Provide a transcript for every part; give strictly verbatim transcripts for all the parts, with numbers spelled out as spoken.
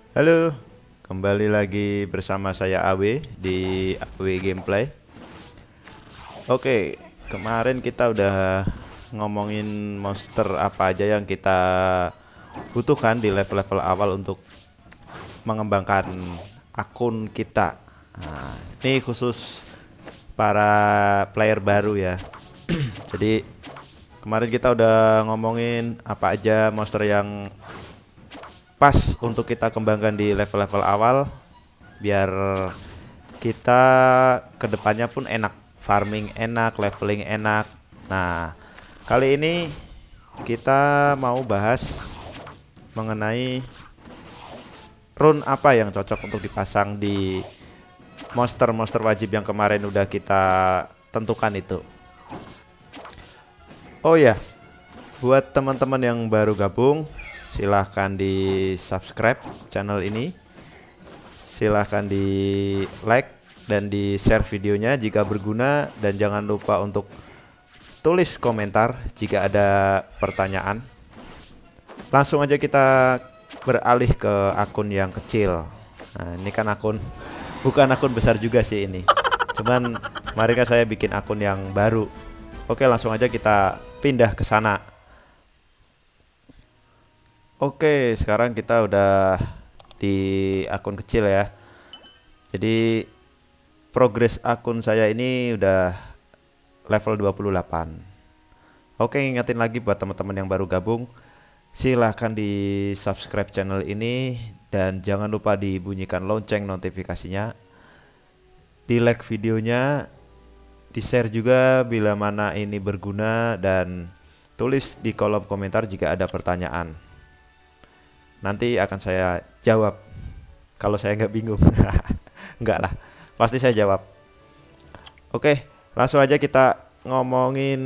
Halo, kembali lagi bersama saya A W di A W Gameplay. Oke, kemarin kita udah ngomongin monster apa aja yang kita butuhkan di level-level awal untuk mengembangkan akun kita. Nah, ini khusus para player baru ya. Jadi kemarin kita udah ngomongin apa aja monster yang pas untuk kita kembangkan di level-level awal biar kita kedepannya pun enak, farming enak, leveling enak. Nah, kali ini kita mau bahas mengenai rune apa yang cocok untuk dipasang di monster-monster wajib yang kemarin udah kita tentukan itu. Oh ya, buat teman-teman yang baru gabung, silahkan di subscribe channel ini, silahkan di like dan di share videonya jika berguna, dan jangan lupa untuk tulis komentar jika ada pertanyaan. Langsung aja kita beralih ke akun yang kecil. Nah, ini kan akun, bukan akun besar juga sih ini, cuman kemarin kan saya bikin akun yang baru. Oke, langsung aja kita pindah ke sana. Oke, sekarang kita udah di akun kecil ya. Jadi progres akun saya ini udah level dua puluh delapan. Oke, ingetin lagi buat teman-teman yang baru gabung, silahkan di subscribe channel ini dan jangan lupa dibunyikan lonceng notifikasinya. Di like videonya, di share juga bila mana ini berguna, dan tulis di kolom komentar jika ada pertanyaan. Nanti akan saya jawab kalau saya nggak bingung. Enggak lah, pasti saya jawab. Oke, langsung aja kita ngomongin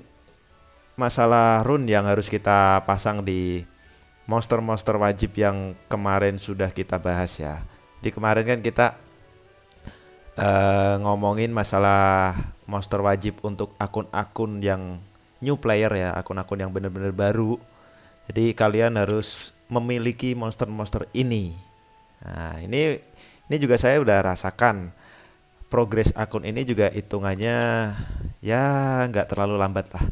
masalah rune yang harus kita pasang di monster-monster wajib yang kemarin sudah kita bahas ya. Di kemarin kan kita uh, ngomongin masalah monster wajib untuk akun-akun yang new player ya, akun-akun yang benar-benar baru. Jadi kalian harus memiliki monster-monster ini. Nah, ini ini juga saya udah rasakan. Progres akun ini juga hitungannya ya nggak terlalu lambat lah.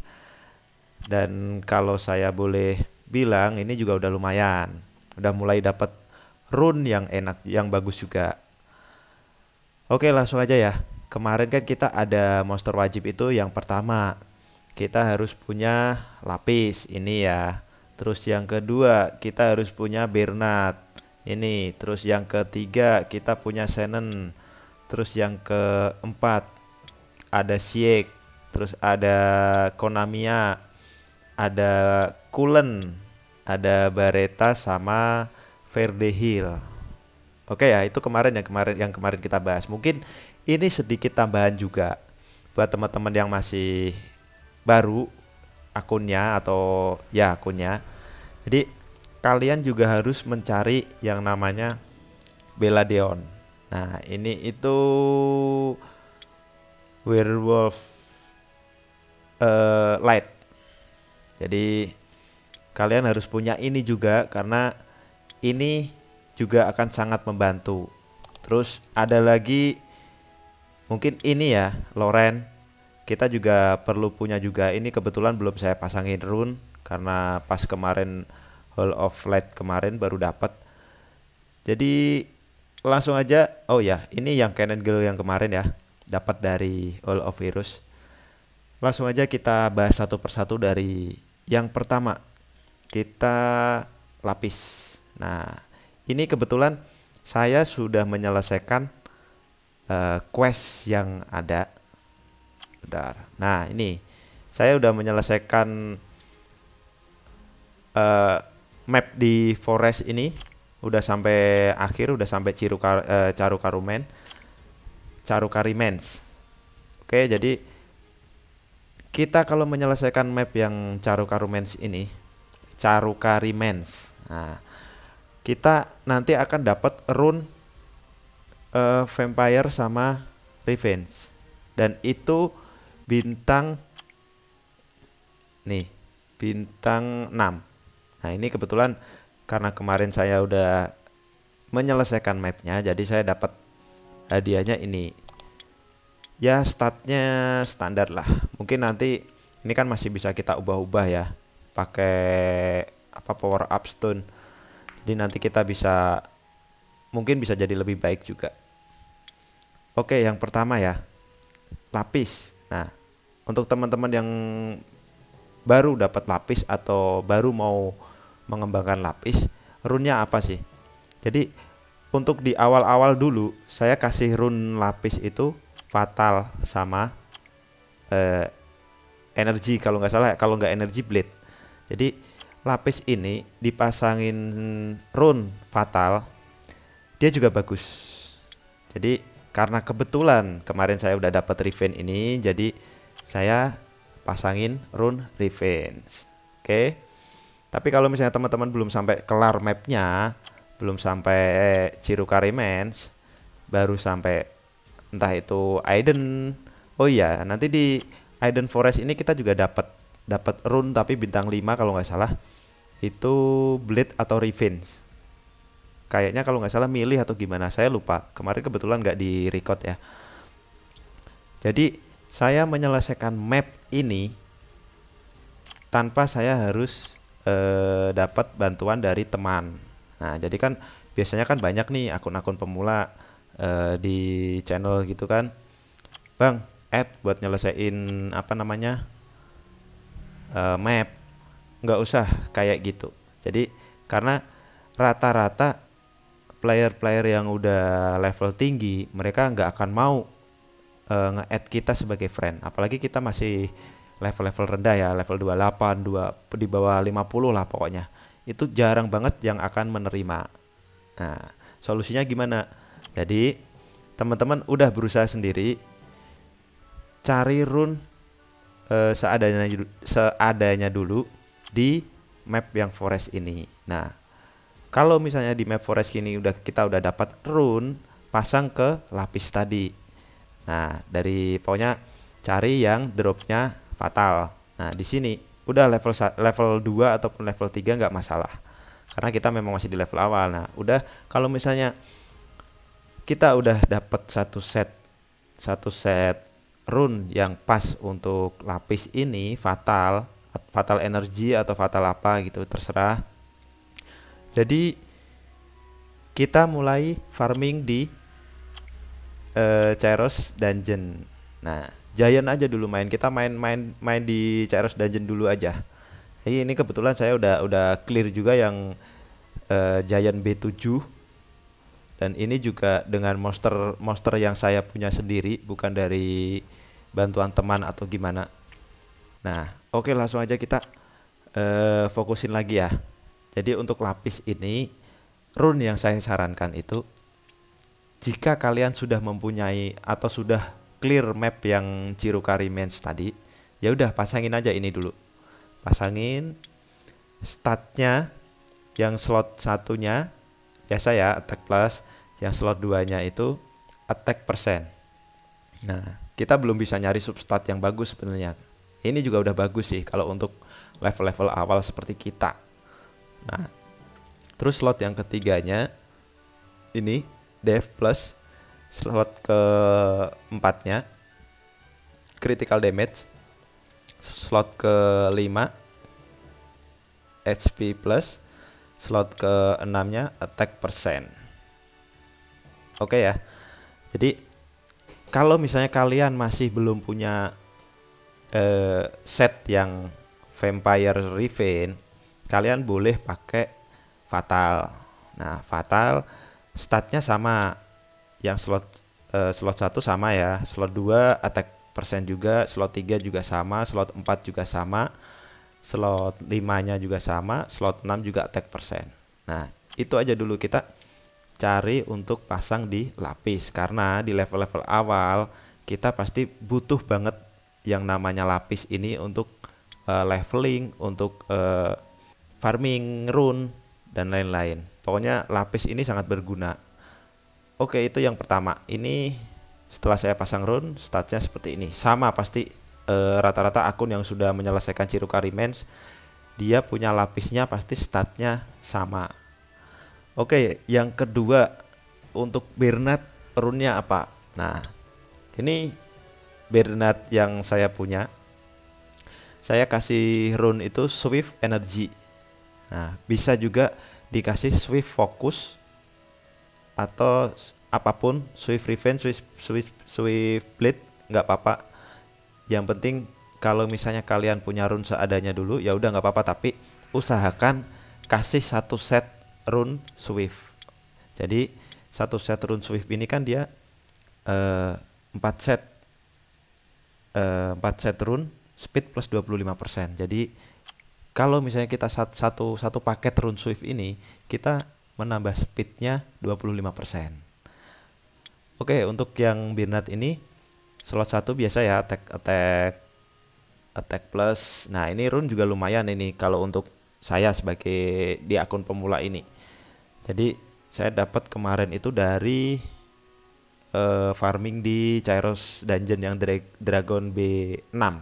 Dan kalau saya boleh bilang, ini juga udah lumayan. Udah mulai dapat rune yang enak, yang bagus juga. Oke, langsung aja ya. Kemarin kan kita ada monster wajib itu, yang pertama kita harus punya lapis ini ya. Terus yang kedua kita harus punya Bernard ini. Terus yang ketiga kita punya Shannon. Terus yang keempat ada Sieg. Terus ada Konamiya, ada Kulen, ada Bareta sama Verdehill. Oke ya, itu kemarin yang kemarin yang kemarin kita bahas. Mungkin ini sedikit tambahan juga buat teman-teman yang masih baru akunnya atau ya akunnya. Jadi kalian juga harus mencari yang namanya Belladeon. Nah, ini itu werewolf uh, light. Jadi kalian harus punya ini juga karena ini juga akan sangat membantu. Terus ada lagi mungkin ini ya, Loren. Kita juga perlu punya juga. Ini kebetulan belum saya pasangin rune karena pas kemarin Hall of Light kemarin baru dapat. Jadi langsung aja. Oh ya, ini yang Cannon Girl yang kemarin ya, dapat dari Hall of Heroes. Langsung aja kita bahas satu persatu. Dari yang pertama kita lapis. Nah, ini kebetulan saya sudah menyelesaikan uh, quest yang ada. Bentar. Nah, ini saya udah menyelesaikan uh, map di forest ini, udah sampai akhir, udah sampai Cirukar, uh, Carukarumen, Carukarimens. Oke, jadi kita kalau menyelesaikan map yang Carukarumens ini, Carukarimens, nah, kita nanti akan dapat rune uh, vampire sama revenge, dan itu bintang nih, bintang enam. Nah, ini kebetulan karena kemarin saya udah menyelesaikan mapnya, jadi saya dapat hadiahnya ini. Ya statnya standar lah. Mungkin nanti ini kan masih bisa kita ubah-ubah ya, pakai apa power up stone. Jadi nanti kita bisa mungkin bisa jadi lebih baik juga. Oke, yang pertama ya, lapis. Nah, untuk teman-teman yang baru dapat lapis atau baru mau mengembangkan lapis, runnya apa sih? Jadi untuk di awal-awal dulu saya kasih run lapis itu fatal sama eh, energi kalau nggak salah, kalau nggak energi blade. Jadi lapis ini dipasangin run fatal, dia juga bagus. Jadi karena kebetulan kemarin saya udah dapat revenge ini, jadi saya pasangin run revenge. Oke. Tapi kalau misalnya teman-teman belum sampai kelar mapnya, belum sampai Chiruka Remains, baru sampai entah itu Aiden. Oh iya, nanti di Aiden Forest ini kita juga dapat dapat run tapi bintang lima kalau nggak salah. Itu blade atau revenge. Kayaknya kalau nggak salah milih atau gimana, saya lupa. Kemarin kebetulan nggak di record ya. Jadi saya menyelesaikan map ini tanpa saya harus eh, dapat bantuan dari teman. Nah, jadi kan biasanya kan banyak nih akun-akun pemula eh, di channel gitu kan, Bang, add buat nyelesain apa namanya eh, map. Nggak usah kayak gitu. Jadi karena rata-rata player-player yang udah level tinggi, mereka nggak akan mau uh, nge-add kita sebagai friend. Apalagi kita masih level-level rendah ya, level dua puluh delapan, dua di bawah lima puluh lah pokoknya. Itu jarang banget yang akan menerima. Nah, solusinya gimana? Jadi teman-teman udah berusaha sendiri, cari run uh, seadanya seadanya dulu di map yang forest ini. Nah, kalau misalnya di map forest ini udah kita udah dapat rune, pasang ke lapis tadi. Nah, dari pokoknya cari yang dropnya fatal. Nah, di sini udah level level dua ataupun level tiga nggak masalah. Karena kita memang masih di level awal. Nah, udah kalau misalnya kita udah dapat satu set satu set rune yang pas untuk lapis ini fatal, fatal energi atau fatal apa gitu, terserah. Jadi kita mulai farming di uh, Cheiros Dungeon. Nah, Giant aja dulu main. Kita main-main main di Cheiros Dungeon dulu aja. Jadi ini kebetulan saya udah udah clear juga yang uh, Giant B tujuh. Dan ini juga dengan monster monster yang saya punya sendiri, bukan dari bantuan teman atau gimana. Nah, oke, langsung aja kita uh, fokusin lagi ya. Jadi untuk lapis ini, rune yang saya sarankan itu, jika kalian sudah mempunyai atau sudah clear map yang Chiruka Remains tadi, ya udah pasangin aja ini dulu. Pasangin statnya yang slot satunya biasa ya attack plus, yang slot duanya itu attack persen. Nah, kita belum bisa nyari substat yang bagus sebenarnya. Ini juga udah bagus sih kalau untuk level-level awal seperti kita. Nah, terus slot yang ketiganya ini dev plus, slot keempatnya critical damage, slot kelima H P plus, slot keenamnya attack persen. Oke ya. Jadi kalau misalnya kalian masih belum punya uh, set yang Vampire Revenge, kalian boleh pakai fatal. Nah, fatal statnya sama, yang slot uh, slot satu sama ya, slot dua attack persen juga, slot tiga juga sama, slot empat juga sama, slot lima nya juga sama, slot enam juga attack persen. Nah, itu aja dulu kita cari untuk pasang di lapis, karena di level-level awal kita pasti butuh banget yang namanya lapis ini untuk uh, leveling, untuk uh, farming rune dan lain-lain. Pokoknya lapis ini sangat berguna. Oke, itu yang pertama. Ini setelah saya pasang rune, statnya seperti ini. Sama pasti rata-rata uh, akun yang sudah menyelesaikan Chiruka Remains, dia punya lapisnya pasti statnya sama. Oke, yang kedua untuk Bernard runnya apa? Nah, ini Bernard yang saya punya. Saya kasih rune itu Swift Energy. Nah, bisa juga dikasih Swift Focus atau apapun, Swift Revenge, Swift, Swift, Swift Blade, nggak apa-apa. Yang penting kalau misalnya kalian punya rune seadanya dulu, ya udah nggak apa-apa. Tapi usahakan kasih satu set rune Swift. Jadi satu set rune Swift ini kan dia uh, empat set uh, empat set rune speed plus dua puluh lima persen. Jadi kalau misalnya kita satu satu paket rune Swift ini, kita menambah speednya dua puluh lima persen. Oke, untuk yang Bernard ini slot satu biasa ya, attack attack attack plus. Nah, ini rune juga lumayan ini kalau untuk saya sebagai di akun pemula ini. Jadi saya dapat kemarin itu dari uh, farming di Chairos Dungeon yang Dra Dragon B enam.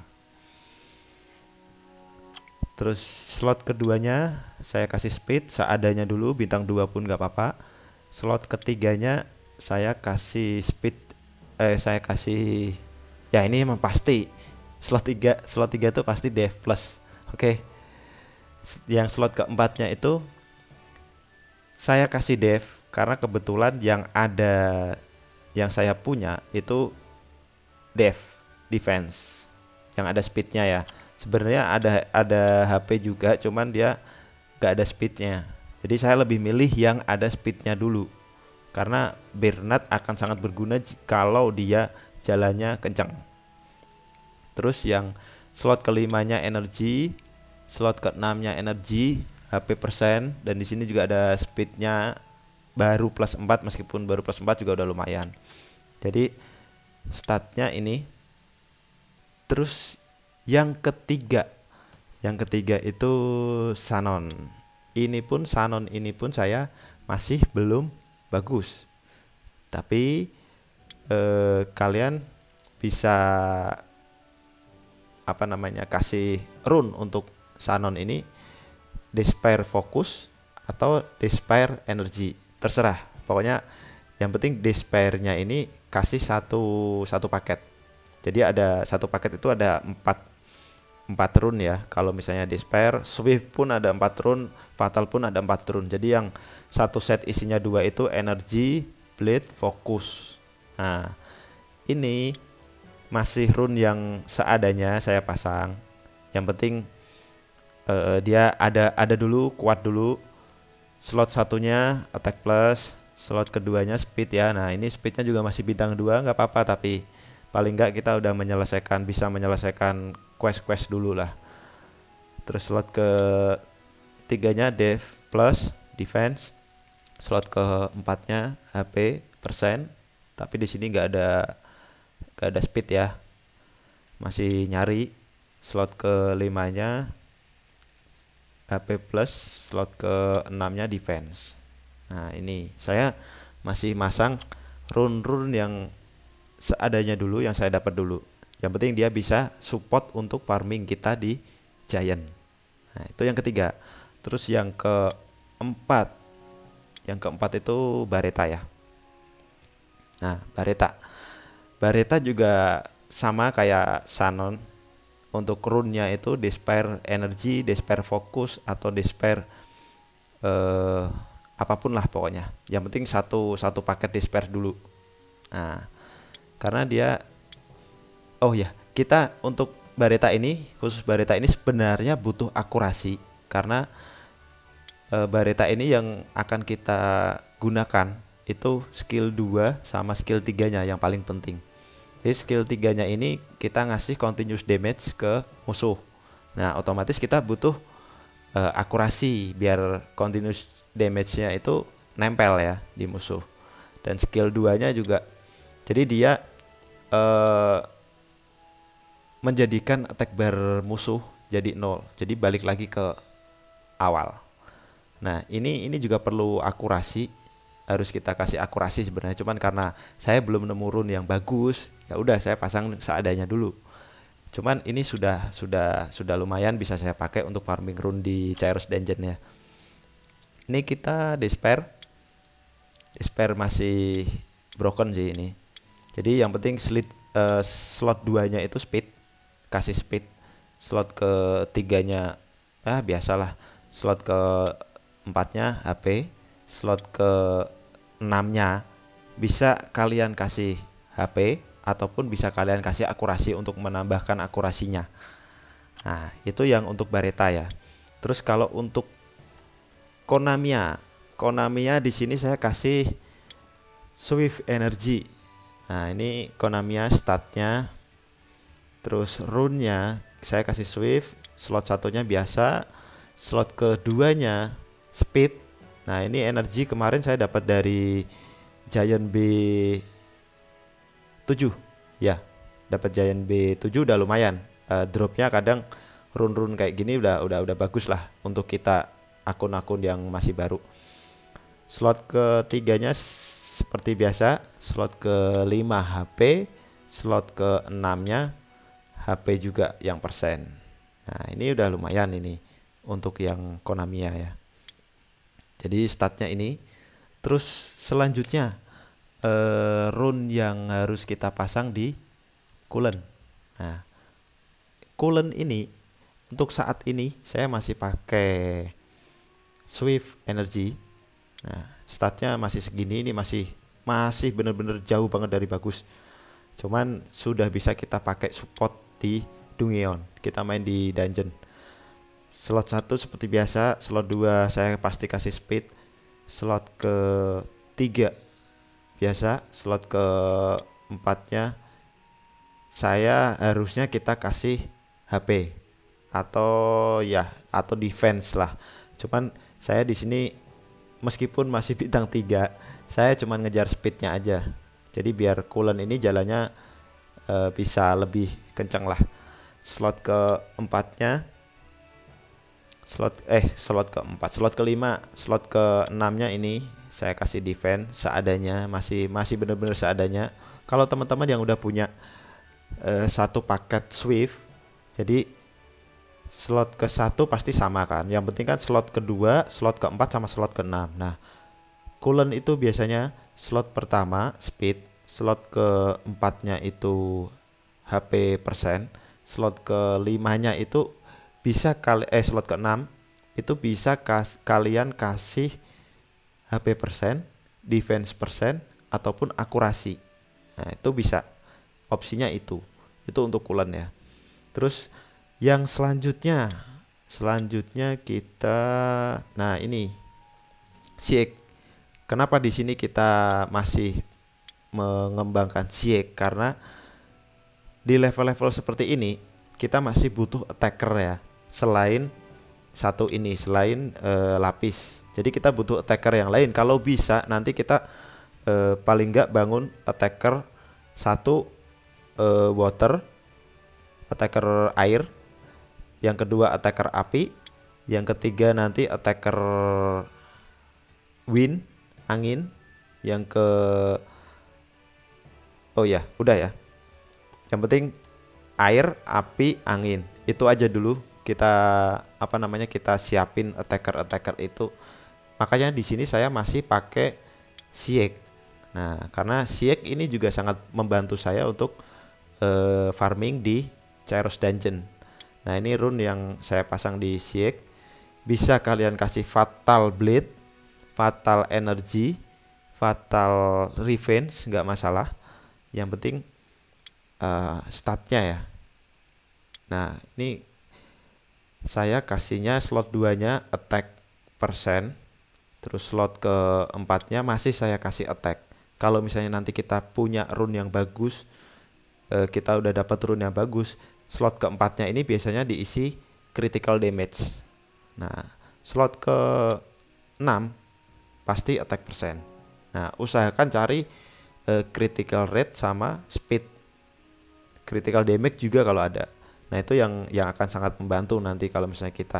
Terus slot keduanya saya kasih speed seadanya dulu, bintang dua pun nggak apa-apa. Slot ketiganya saya kasih speed eh saya kasih ya ini emang pasti slot tiga slot tiga itu pasti dev plus. Oke. Yang slot keempatnya itu saya kasih dev karena kebetulan yang ada yang saya punya itu dev defense yang ada speednya ya. Sebenarnya ada ada H P juga, cuman dia gak ada speednya. Jadi saya lebih milih yang ada speednya dulu, karena Bernard akan sangat berguna kalau dia jalannya kencang. Terus yang slot kelimanya energi, slot keenamnya energi, H P persen, dan di sini juga ada speednya baru plus empat, meskipun baru plus empat juga udah lumayan. Jadi statnya ini. Terus yang ketiga, yang ketiga itu Sanon. Ini pun Sanon ini pun saya masih belum bagus. Tapi eh, kalian bisa apa namanya kasih rune untuk Sanon ini, Despair Focus atau Despair Energy, terserah. Pokoknya yang penting Despairnya ini kasih satu satu paket. Jadi ada satu paket itu ada empat empat rune ya. Kalau misalnya Despair, Swift pun ada empat rune, Fatal pun ada empat rune. Jadi yang satu set isinya dua itu Energy, Blade, Focus. Nah, ini masih rune yang seadanya saya pasang. Yang penting uh, dia ada ada dulu, kuat dulu. Slot satunya attack plus, slot keduanya speed ya. Nah, ini speednya juga masih bintang dua, nggak apa-apa, tapi paling nggak kita udah menyelesaikan, bisa menyelesaikan quest-quest dulu lah. Terus slot ke tiganya dev plus defense, slot keempatnya H P persen, tapi di sini nggak ada nggak ada speed ya, masih nyari. Slot kelimanya H P plus, slot keenamnya defense. Nah, ini saya masih masang rune-rune yang seadanya dulu, yang saya dapat dulu. Yang penting dia bisa support untuk farming kita di Giant. Nah, itu yang ketiga. Terus yang keempat, yang keempat itu Bareta ya. Nah, Bareta, Bareta juga sama kayak Sanon. Untuk rune-nya itu Despair Energy, Despair Focus atau Despair eh, apapun lah pokoknya. Yang penting satu satu paket Despair dulu. Nah, karena dia oh ya, kita untuk Bareta ini, khusus Bareta ini sebenarnya butuh akurasi, karena e, Bareta ini yang akan kita gunakan itu skill dua sama skill tiga-nya yang paling penting. Jadi skill tiga-nya ini kita ngasih continuous damage ke musuh. Nah, otomatis kita butuh e, akurasi biar continuous damage-nya itu nempel ya di musuh. Dan skill dua-nya juga, jadi dia Uh, menjadikan attack bar musuh jadi nol. Jadi balik lagi ke awal. Nah, ini ini juga perlu akurasi. Harus kita kasih akurasi sebenarnya. Cuman karena saya belum nemu rune yang bagus, ya udah saya pasang seadanya dulu. Cuman ini sudah sudah sudah lumayan bisa saya pakai untuk farming rune di Chairos Dungeon ya. Ini kita Despair spare masih broken sih ini. Jadi yang penting slit, uh, slot duanya itu speed, kasih speed. Slot ketiganya ah biasalah. Slot ke empatnya H P, slot ke enamnya bisa kalian kasih H P ataupun bisa kalian kasih akurasi untuk menambahkan akurasinya. Nah, itu yang untuk Baretta ya. Terus kalau untuk Konamiya, Konamiya di sini saya kasih Swift Energy. Nah, ini Konamiya statnya. Terus rune-nya saya kasih Swift, slot satunya biasa, slot keduanya speed. Nah, ini energi kemarin saya dapat dari Giant B tujuh. Ya, dapat Giant B tujuh udah lumayan. Uh, dropnya kadang run-run kayak gini udah udah udah bagus lah untuk kita akun-akun yang masih baru. Slot ketiganya seperti biasa, slot kelima H P, slot keenamnya H P juga yang persen. Nah, ini udah lumayan ini untuk yang Konamiya ya. Jadi statnya ini. Terus selanjutnya uh, rune yang harus kita pasang di coolant. Nah, coolant ini untuk saat ini saya masih pakai Swift Energy. Nah, statnya masih segini, ini masih masih bener-bener jauh banget dari bagus. Cuman sudah bisa kita pakai support di Dungeon. Kita main di dungeon. Slot satu seperti biasa, slot dua saya pasti kasih speed. Slot ke tiga biasa, slot ke empatnya saya harusnya kita kasih H P atau ya atau defense lah. Cuman saya di sini meskipun masih bintang tiga, saya cuman ngejar speednya aja. Jadi biar coolant ini jalannya e, bisa lebih kencang lah. Slot keempatnya, slot eh slot keempat, slot kelima, slot keenamnya ini saya kasih defense seadanya, masih masih benar-benar seadanya. Kalau teman-teman yang udah punya e, satu paket Swift, jadi slot ke satu pasti sama kan. Yang penting kan slot kedua, slot keempat sama slot keenam. Nah, coolant itu biasanya slot pertama speed, slot keempatnya itu H P persen, slot kelimanya itu bisa kali eh slot keenam itu bisa kas, kalian kasih H P persen, defense persen ataupun akurasi. Nah, itu bisa. Opsinya itu. Itu untuk coolant ya. Terus yang selanjutnya, selanjutnya kita, nah ini Sieg. Kenapa di sini kita masih mengembangkan Sieg? Karena di level-level seperti ini kita masih butuh attacker ya. Selain satu ini, selain uh, lapis. Jadi kita butuh attacker yang lain. Kalau bisa nanti kita uh, paling nggak bangun attacker satu uh, water, attacker air. Yang kedua attacker api, yang ketiga nanti attacker wind, angin, yang ke oh ya udah ya, yang penting air, api, angin, itu aja dulu kita apa namanya kita siapin attacker attacker itu. Makanya di sini saya masih pakai Sieg. Nah, karena Sieg ini juga sangat membantu saya untuk uh, farming di Cheiros Dungeon. Nah, ini rune yang saya pasang di Sieg. Bisa kalian kasih Fatal Blade, Fatal Energy, Fatal Revenge, nggak masalah. Yang penting uh, statnya ya. Nah, ini saya kasihnya slot duanya attack persen. Terus slot keempatnya masih saya kasih attack. Kalau misalnya nanti kita punya rune yang bagus, uh, kita udah dapat rune yang bagus, slot keempatnya ini biasanya diisi critical damage. Nah, slot ke enam pasti attack persen. Nah, usahakan cari uh, critical rate sama speed. Critical damage juga kalau ada. Nah, itu yang yang akan sangat membantu nanti kalau misalnya kita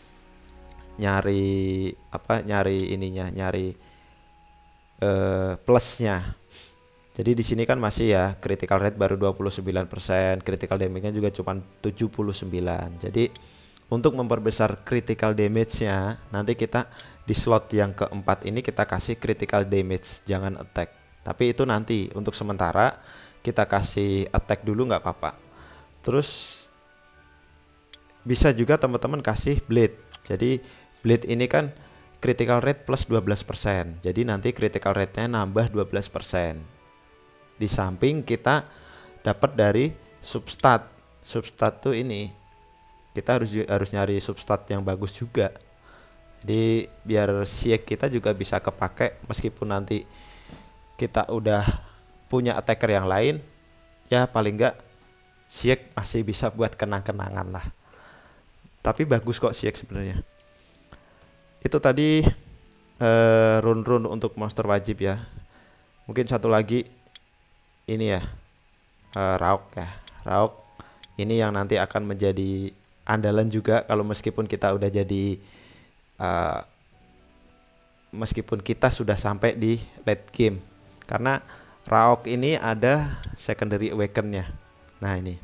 nyari apa nyari ininya, nyari uh, plusnya. Jadi di sini kan masih ya critical rate baru dua puluh sembilan persen, critical damage-nya juga cuma tujuh puluh sembilan. Jadi untuk memperbesar critical damage-nya nanti kita di slot yang keempat ini kita kasih critical damage, jangan attack. Tapi itu nanti, untuk sementara kita kasih attack dulu nggak apa-apa. Terus bisa juga teman-teman kasih bleed. Jadi bleed ini kan critical rate plus dua belas persen. Jadi nanti critical rate-nya nambah dua belas persen. Di samping kita dapat dari substat. Substat tuh ini. Kita harus harus nyari substat yang bagus juga. Jadi biar siek kita juga bisa kepake meskipun nanti kita udah punya attacker yang lain, ya paling enggak siek masih bisa buat kenang-kenangan lah. Tapi bagus kok siek sebenarnya. Itu tadi uh, run-run untuk monster wajib ya. Mungkin satu lagi ini ya, uh, Rauk ya. Rauk ini yang nanti akan menjadi andalan juga kalau meskipun kita udah jadi Uh, meskipun kita sudah sampai di late game, karena Rauk ini ada secondary awaken-nya. Nah ini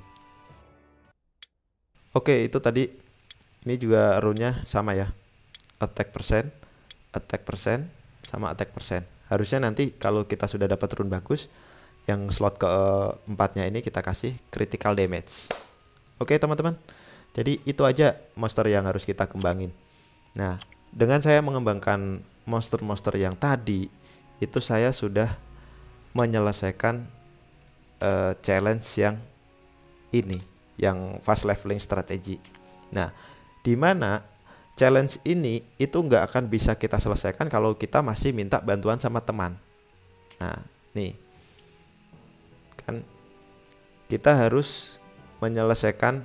oke, itu tadi ini juga rune-nya sama ya, attack persen, attack persen sama attack persen. Harusnya nanti kalau kita sudah dapat rune bagus, yang slot keempatnya ini kita kasih critical damage. Oke teman-teman, jadi itu aja monster yang harus kita kembangin. Nah, dengan saya mengembangkan monster-monster yang tadi, itu saya sudah menyelesaikan uh, challenge yang ini, yang fast leveling strategy. Nah, di mana challenge ini itu nggak akan bisa kita selesaikan kalau kita masih minta bantuan sama teman. Nah, nih, kan kita harus menyelesaikan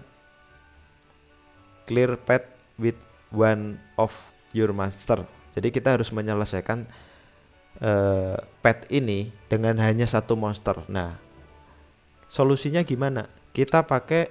clear path with one of your master. Jadi kita harus menyelesaikan uh, pet ini dengan hanya satu monster. Nah, solusinya gimana? Kita pakai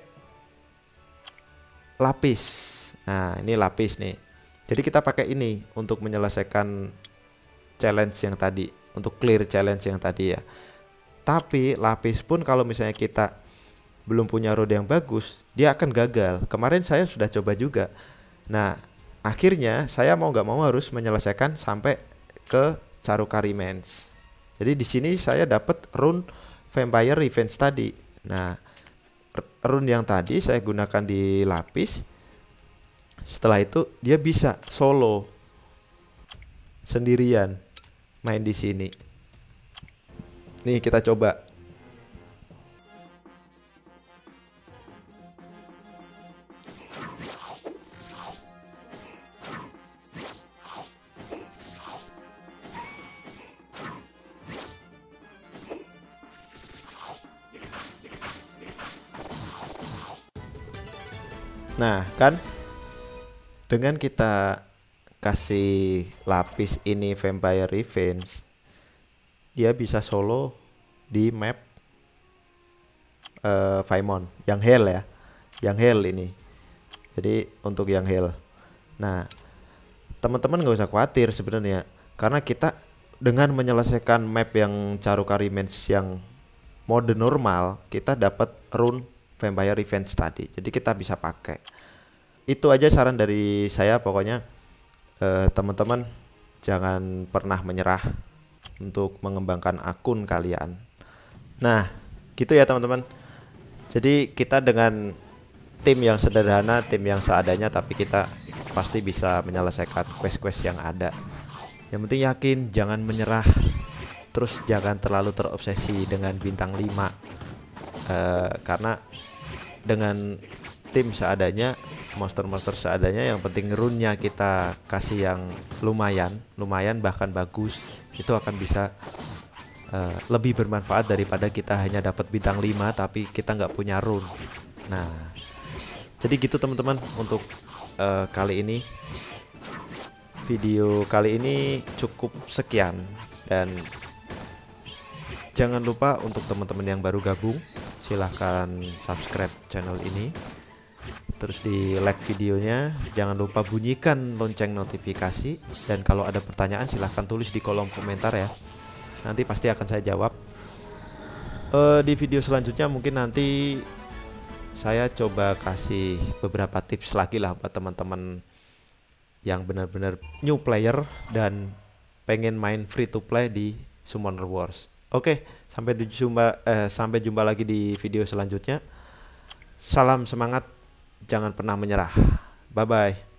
lapis. Nah, ini lapis nih. Jadi kita pakai ini untuk menyelesaikan challenge yang tadi, untuk clear challenge yang tadi ya. Tapi lapis pun kalau misalnya kita belum punya rune yang bagus, dia akan gagal. Kemarin saya sudah coba juga. Nah, akhirnya saya mau nggak mau harus menyelesaikan sampai ke Caruka Remains. Jadi di sini saya dapat rune Vampire Revenge tadi. Nah, rune yang tadi saya gunakan di lapis. Setelah itu dia bisa solo sendirian main di sini. Nih kita coba. Nah kan, dengan kita kasih lapis ini Vampire Revenge, dia bisa solo di map uh, Vaimon yang Hell ya, yang Hell ini. Jadi untuk yang Hell. Nah, teman-teman nggak usah khawatir sebenarnya, karena kita dengan menyelesaikan map yang Caruka Remains yang mode normal, kita dapat rune Vampire Revenge tadi. Jadi kita bisa pakai. Itu aja saran dari saya, pokoknya eh, teman-teman jangan pernah menyerah untuk mengembangkan akun kalian. Nah, gitu ya teman-teman. Jadi kita dengan tim yang sederhana, tim yang seadanya, tapi kita pasti bisa menyelesaikan quest-quest yang ada. Yang penting yakin, jangan menyerah. Terus jangan terlalu terobsesi dengan bintang lima. Uh, karena dengan tim seadanya, monster-monster seadanya, yang penting rune-nya kita kasih yang lumayan, lumayan bahkan bagus, itu akan bisa uh, lebih bermanfaat daripada kita hanya dapat bintang lima tapi kita nggak punya rune. Nah, jadi gitu teman-teman untuk uh, kali ini. Video kali ini cukup sekian, dan jangan lupa untuk teman-teman yang baru gabung, silahkan subscribe channel ini, terus di like videonya, jangan lupa bunyikan lonceng notifikasi, dan kalau ada pertanyaan silahkan tulis di kolom komentar ya, nanti pasti akan saya jawab. Uh, di video selanjutnya mungkin nanti saya coba kasih beberapa tips lagi lah buat teman-teman yang benar-benar new player dan pengen main free to play di Summoner Wars. Oke, sampai jumpa eh, sampai jumpa lagi di video selanjutnya. Salam semangat, jangan pernah menyerah. Bye bye.